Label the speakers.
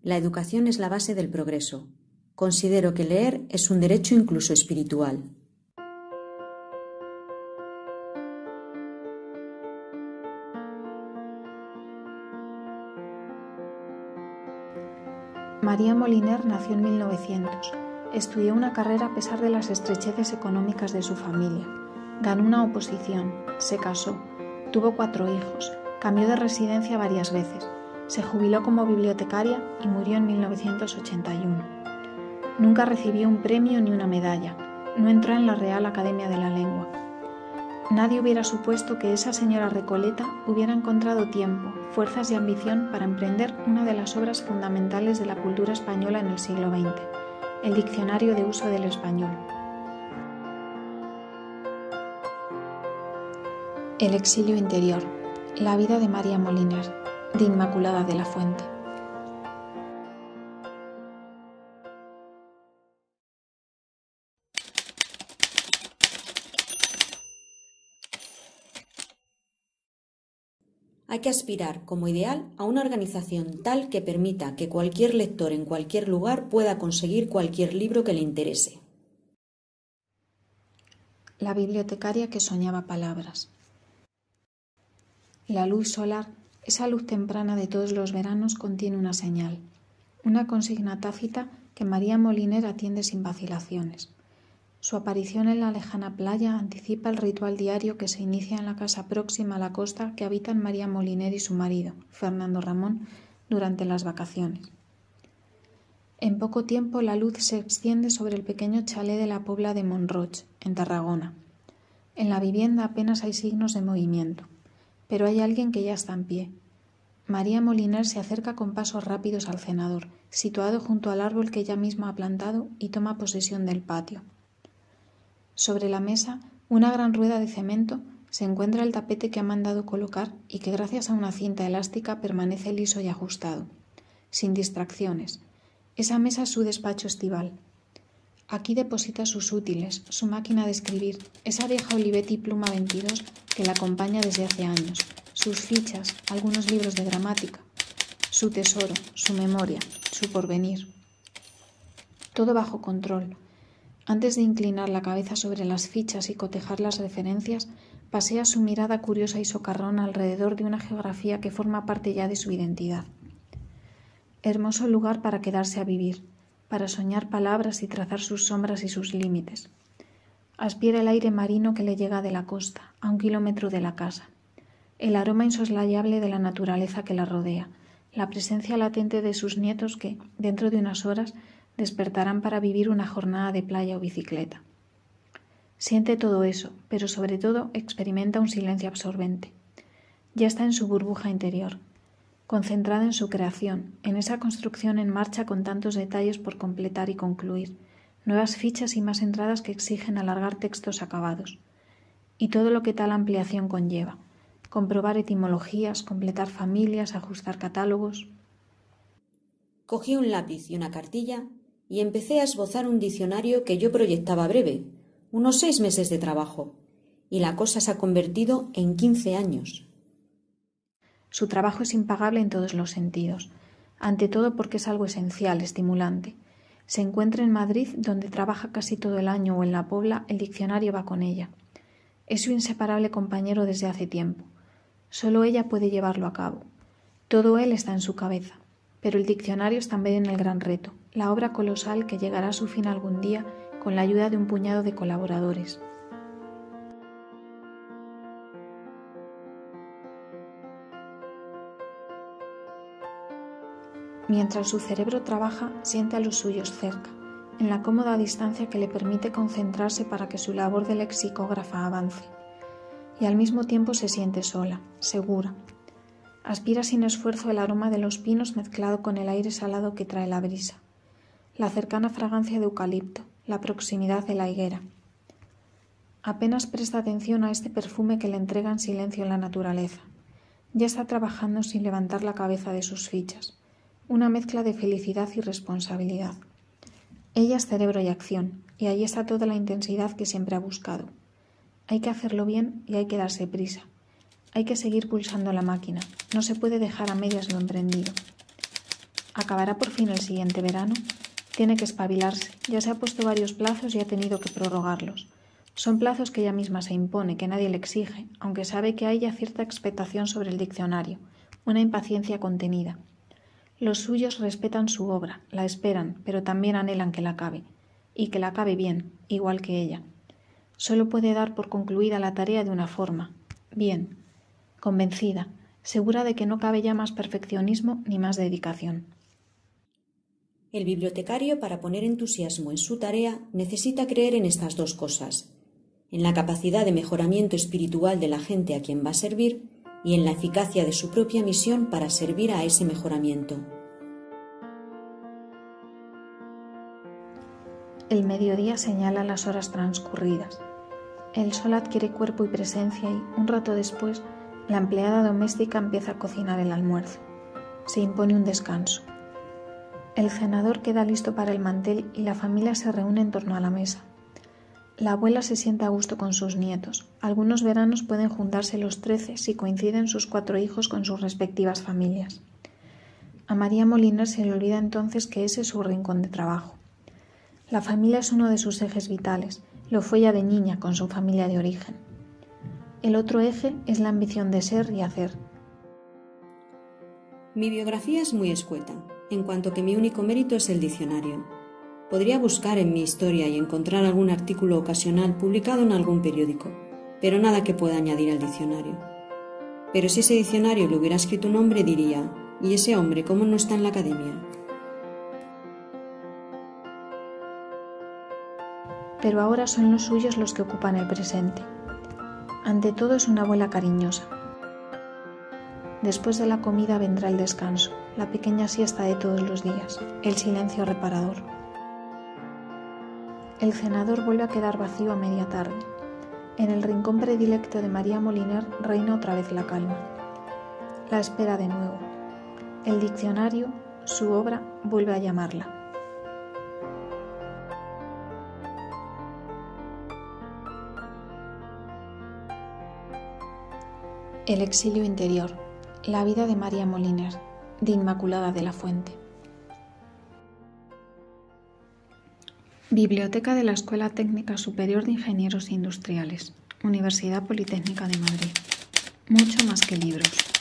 Speaker 1: La educación es la base del progreso. Considero que leer es un derecho incluso espiritual.
Speaker 2: María Moliner nació en 1900. Estudió una carrera a pesar de las estrecheces económicas de su familia. Ganó una oposición, se casó, tuvo 4 hijos, cambió de residencia varias veces, se jubiló como bibliotecaria y murió en 1981. Nunca recibió un premio ni una medalla, no entró en la Real Academia de la Lengua. Nadie hubiera supuesto que esa señora Recoleta hubiera encontrado tiempo, fuerzas y ambición para emprender una de las obras fundamentales de la cultura española en el siglo XX, el Diccionario de Uso del Español. El exilio interior. La vida de María Moliner, de Inmaculada de la Fuente.
Speaker 1: Hay que aspirar, como ideal, a una organización tal que permita que cualquier lector en cualquier lugar pueda conseguir cualquier libro que le interese.
Speaker 2: La bibliotecaria que soñaba palabras. La luz solar, esa luz temprana de todos los veranos, contiene una señal, una consigna tácita que María Moliner atiende sin vacilaciones. Su aparición en la lejana playa anticipa el ritual diario que se inicia en la casa próxima a la costa que habitan María Moliner y su marido, Fernando Ramón, durante las vacaciones. En poco tiempo la luz se extiende sobre el pequeño chalet de la Pobla de Montroig, en Tarragona. En la vivienda apenas hay signos de movimiento, pero hay alguien que ya está en pie. María Moliner se acerca con pasos rápidos al cenador, situado junto al árbol que ella misma ha plantado, y toma posesión del patio. Sobre la mesa, una gran rueda de cemento, se encuentra el tapete que ha mandado colocar y que gracias a una cinta elástica permanece liso y ajustado, sin distracciones. Esa mesa es su despacho estival. Aquí deposita sus útiles, su máquina de escribir, esa vieja Olivetti Pluma 22 que la acompaña desde hace años, sus fichas, algunos libros de gramática, su tesoro, su memoria, su porvenir. Todo bajo control. Antes de inclinar la cabeza sobre las fichas y cotejar las referencias, pasea su mirada curiosa y socarrona alrededor de una geografía que forma parte ya de su identidad. Hermoso lugar para quedarse a vivir, para soñar palabras y trazar sus sombras y sus límites. Aspira el aire marino que le llega de la costa, a 1 kilómetro de la casa. El aroma insoslayable de la naturaleza que la rodea, la presencia latente de sus nietos que, dentro de unas horas, despertarán para vivir una jornada de playa o bicicleta. Siente todo eso, pero sobre todo experimenta un silencio absorbente. Ya está en su burbuja interior, concentrada en su creación, en esa construcción en marcha con tantos detalles por completar y concluir, nuevas fichas y más entradas que exigen alargar textos acabados. Y todo lo que tal ampliación conlleva, comprobar etimologías, completar familias, ajustar catálogos.
Speaker 1: Cogí un lápiz y una cartilla y empecé a esbozar un diccionario que yo proyectaba breve, unos 6 meses de trabajo, y la cosa se ha convertido en 15 años.
Speaker 2: Su trabajo es impagable en todos los sentidos, ante todo porque es algo esencial, estimulante. Se encuentra en Madrid, donde trabaja casi todo el año, o en La Pobla, el diccionario va con ella. Es su inseparable compañero desde hace tiempo. Solo ella puede llevarlo a cabo. Todo él está en su cabeza. Pero el diccionario es también el gran reto, la obra colosal que llegará a su fin algún día con la ayuda de un puñado de colaboradores. Mientras su cerebro trabaja, siente a los suyos cerca, en la cómoda distancia que le permite concentrarse para que su labor de lexicógrafa avance. Y al mismo tiempo se siente sola, segura. Aspira sin esfuerzo el aroma de los pinos mezclado con el aire salado que trae la brisa, la cercana fragancia de eucalipto, la proximidad de la higuera. Apenas presta atención a este perfume que le entrega en silencio la naturaleza. Ya está trabajando sin levantar la cabeza de sus fichas, una mezcla de felicidad y responsabilidad. Ella es cerebro y acción, y ahí está toda la intensidad que siempre ha buscado. Hay que hacerlo bien y hay que darse prisa. Hay que seguir pulsando la máquina. No se puede dejar a medias lo emprendido. Acabará por fin el siguiente verano. Tiene que espabilarse. Ya se ha puesto varios plazos y ha tenido que prorrogarlos. Son plazos que ella misma se impone, que nadie le exige, aunque sabe que hay ya cierta expectación sobre el diccionario, una impaciencia contenida. Los suyos respetan su obra, la esperan, pero también anhelan que la acabe, y que la acabe bien, igual que ella. Solo puede dar por concluida la tarea de una forma, bien, convencida, segura de que no cabe ya más perfeccionismo ni más dedicación.
Speaker 1: El bibliotecario, para poner entusiasmo en su tarea, necesita creer en estas dos cosas: en la capacidad de mejoramiento espiritual de la gente a quien va a servir y en la eficacia de su propia misión para servir a ese mejoramiento.
Speaker 2: El mediodía señala las horas transcurridas. El sol adquiere cuerpo y presencia y, un rato después, la empleada doméstica empieza a cocinar el almuerzo. Se impone un descanso. El cenador queda listo para el mantel y la familia se reúne en torno a la mesa. La abuela se sienta a gusto con sus nietos. Algunos veranos pueden juntarse los 13 si coinciden sus 4 hijos con sus respectivas familias. A María Moliner se le olvida entonces que ese es su rincón de trabajo. La familia es uno de sus ejes vitales. Lo fue ya de niña con su familia de origen. El otro eje es la ambición de ser y hacer.
Speaker 1: Mi biografía es muy escueta, en cuanto que mi único mérito es el diccionario. Podría buscar en mi historia y encontrar algún artículo ocasional publicado en algún periódico, pero nada que pueda añadir al diccionario. Pero si ese diccionario le hubiera escrito un hombre, diría: ¿y ese hombre cómo no está en la academia?
Speaker 2: Pero ahora son los suyos los que ocupan el presente. Ante todo es una abuela cariñosa. Después de la comida vendrá el descanso, la pequeña siesta de todos los días, el silencio reparador. El cenador vuelve a quedar vacío a media tarde. En el rincón predilecto de María Moliner reina otra vez la calma. La espera de nuevo. El diccionario, su obra, vuelve a llamarla. El exilio interior. La vida de María Moliner, de Inmaculada de la Fuente. Biblioteca de la Escuela Técnica Superior de Ingenieros Industriales, Universidad Politécnica de Madrid. Mucho más que libros.